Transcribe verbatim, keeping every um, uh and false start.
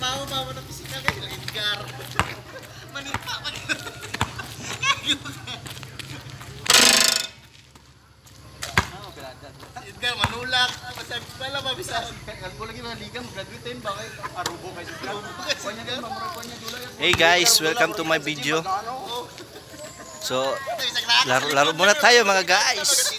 trabaho pa mo ng physical kayo, Edgar. Manita pa kayo. Edgar, manulak. Masabi pala, mabisa. Kalbo lagi mga liga, mag-graduate ba kayo? Arubo kayo sa Hey guys, welcome to my video. So, laro, laro muna tayo mga guys.